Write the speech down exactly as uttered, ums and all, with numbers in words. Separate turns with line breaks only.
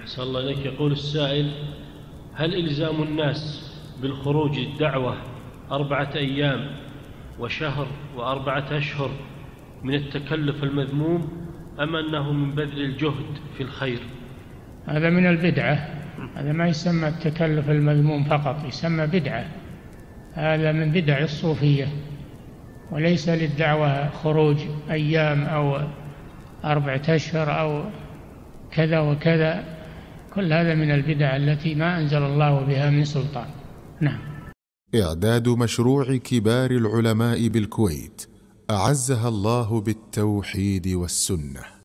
أحسن الله إليك. يقول السائل: هل إلزام الناس بالخروج للدعوة أربعة أيام وشهر وأربعة أشهر من التكلف المذموم، أم أنه من بذل الجهد في الخير؟
هذا من البدعة، هذا ما يسمى التكلف المذموم فقط، يسمى بدعة. هذا من بدع الصوفية، وليس للدعوة خروج أيام أو أربعة أشهر أو كذا وكذا. كل هذا من البدع التي ما أنزل الله بها من سلطان. نعم.
إعداد مشروع كبار العلماء بالكويت أعزها الله بالتوحيد والسنة.